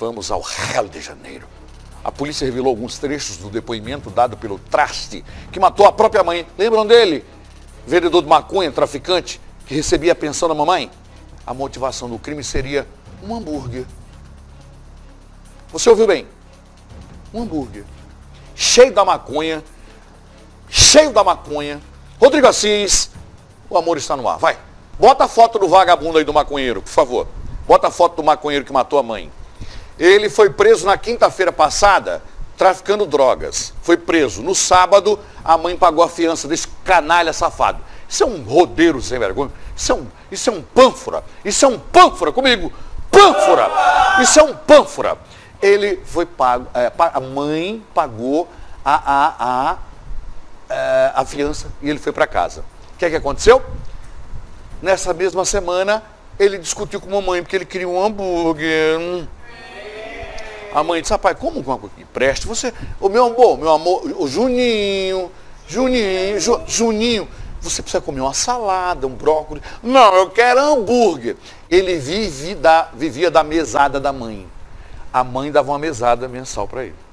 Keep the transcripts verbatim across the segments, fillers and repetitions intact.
Vamos ao Rio de Janeiro. A polícia revelou alguns trechos do depoimento dado pelo Traste, que matou a própria mãe. Lembram dele? Vendedor de maconha, traficante, que recebia a pensão da mamãe? A motivação do crime seria um hambúrguer. Você ouviu bem? Um hambúrguer. Cheio da maconha. Cheio da maconha. Rodrigo Assis, o amor está no ar. Vai. Bota a foto do vagabundo aí do maconheiro, por favor. Bota a foto do maconheiro que matou a mãe. Ele foi preso na quinta-feira passada, traficando drogas. Foi preso. No sábado, a mãe pagou a fiança desse canalha safado. Isso é um rodeiro sem vergonha. Isso é um, isso é um pânfora. Isso é um pânfora comigo. Pânfora. Isso é um pânfora. Ele foi pago, é, a mãe pagou a, a, a, a, a fiança e ele foi para casa. O que é que aconteceu? Nessa mesma semana, ele discutiu com a mamãe porque ele queria um hambúrguer. A mãe disse, rapaz, como uma coisa que preste? Você, o meu amor, meu amor, o Juninho, Juninho, Ju, Juninho, você precisa comer uma salada, um brócolis. Não, eu quero hambúrguer. Ele vive da, vivia da mesada da mãe. A mãe dava uma mesada mensal para ele.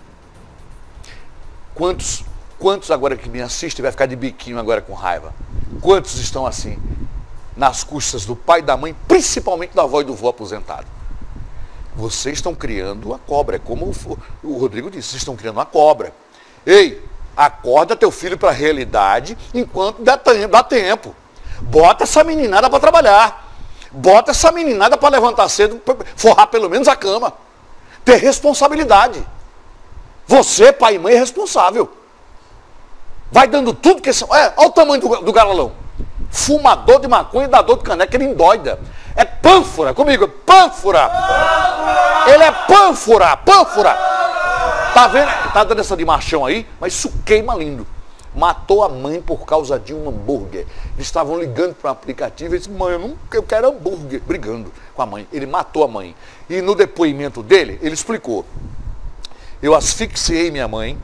Quantos, quantos agora que me assistem vai ficar de biquinho agora com raiva? Quantos estão assim, nas custas do pai e da mãe, principalmente da avó e do vô aposentado? Vocês estão criando uma cobra, é como o, o Rodrigo disse, vocês estão criando uma cobra. Ei, acorda teu filho para a realidade enquanto dá tempo, dá tempo. Bota essa meninada para trabalhar. Bota essa meninada para levantar cedo, forrar pelo menos a cama. Ter responsabilidade. Você, pai e mãe, é responsável. Vai dando tudo que... É, olha o tamanho do, do galalão. Fumador de maconha e dador de caneca, ele endoida. É pânfora, comigo, pânfora. Ele é pânfora, pânfora. Tá vendo? Tá dando essa de machão aí, mas isso queima lindo. Matou a mãe por causa de um hambúrguer. Eles estavam ligando para o aplicativo e disse, mãe, eu, não, eu quero hambúrguer, brigando com a mãe. Ele matou a mãe. E no depoimento dele, ele explicou. Eu asfixiei minha mãe,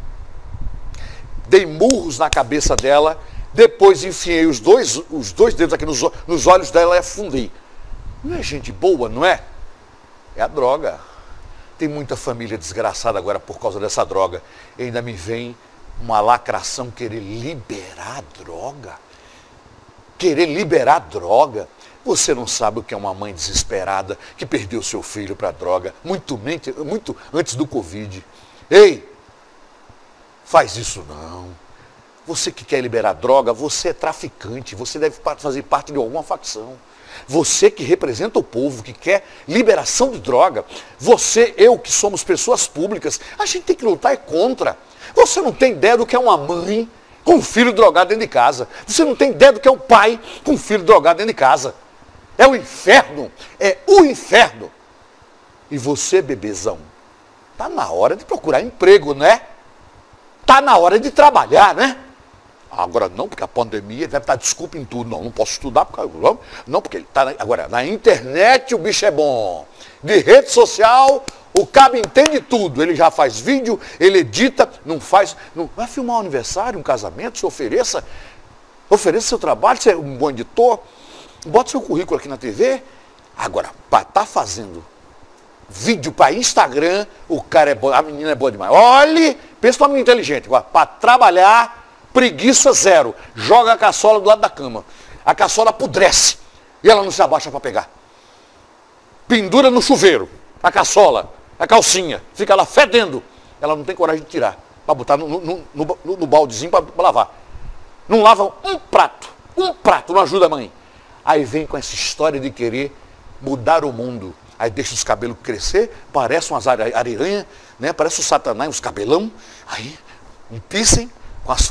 dei murros na cabeça dela, depois enfiei os dois, os dois dedos aqui nos, nos olhos dela e afundei. Não é gente boa, não é? É a droga. Tem muita família desgraçada agora por causa dessa droga. E ainda me vem uma lacração querer liberar a droga. Querer liberar a droga. Você não sabe o que é uma mãe desesperada que perdeu seu filho para a droga, muito, muito antes do Covid. Ei, faz isso não. Você que quer liberar droga, você é traficante, você deve fazer parte de alguma facção. Você que representa o povo, que quer liberação de droga, você, eu que somos pessoas públicas, a gente tem que lutar contra. Você não tem ideia do que é uma mãe com um filho drogado dentro de casa. Você não tem ideia do que é um pai com um filho drogado dentro de casa. É o inferno, é o inferno. E você, bebezão, tá na hora de procurar emprego, né? Tá na hora de trabalhar, né? Agora não, porque a pandemia deve estar desculpa em tudo. Não, não posso estudar, porque, não, porque ele está... Agora, na internet o bicho é bom. De rede social, o cabo entende tudo. Ele já faz vídeo, ele edita, não faz... Não, vai filmar um aniversário, um casamento, se ofereça. Ofereça seu trabalho, você é um bom editor. Bota seu currículo aqui na T V. Agora, para estar tá fazendo vídeo para Instagram, o cara é bom, a menina é boa demais. Olhe, pensa numa menina inteligente. Agora, para trabalhar... Preguiça zero. Joga a caçola do lado da cama. A caçola apodrece. E ela não se abaixa para pegar. Pendura no chuveiro. A caçola. A calcinha. Fica lá fedendo. Ela não tem coragem de tirar. Para botar no, no, no, no, no baldezinho para lavar. Não lava um prato. Um prato. Não ajuda a mãe. Aí vem com essa história de querer mudar o mundo. Aí deixa os cabelos crescer. Parece umas ariranhas. Né? Parece o Satanás, uns cabelão. Aí empissem com as...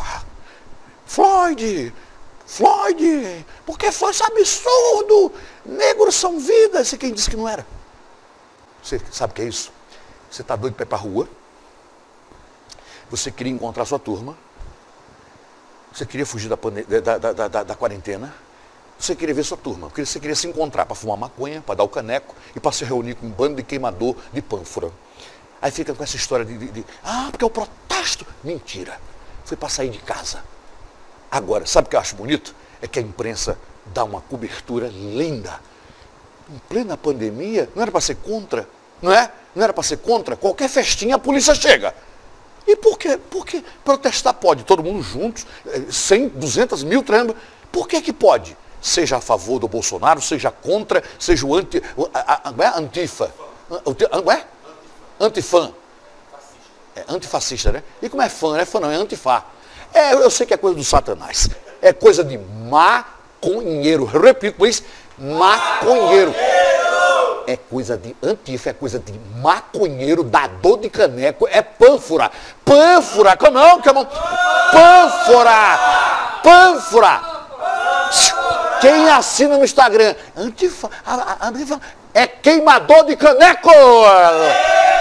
Floyd, Floyd, porque foi esse absurdo, negros são vidas, e quem disse que não era? Você sabe o que é isso? Você está doido para ir para a rua, você queria encontrar sua turma, você queria fugir da, da, da, da, da quarentena, você queria ver sua turma, porque você queria se encontrar para fumar maconha, para dar o caneco e para se reunir com um bando de queimador de pânfora. Aí fica com essa história de, de, de ah, porque é o protesto. Mentira, foi para sair de casa. Agora, sabe o que eu acho bonito? É que a imprensa dá uma cobertura linda. Em plena pandemia, não era para ser contra? Não é? Não era para ser contra? Qualquer festinha a polícia chega. E por quê? Porque protestar pode, todo mundo juntos, cem, duzentos mil, trezentos mil. Por que que pode? Seja a favor do Bolsonaro, seja contra, seja o anti... A, a, a, a antifa. Não é? Antifã. É antifascista, né? E como é fã? Não é fã não, é antifá. É, eu sei que é coisa do Satanás. É coisa de maconheiro. Eu repito isso, maconheiro. É coisa de antifa, é coisa de maconheiro, dador de caneco, é pânfora. Pânfora, não, que é pânfora. Pânfora. Quem assina no Instagram, antifa, a, a, antifa é queimador de caneco.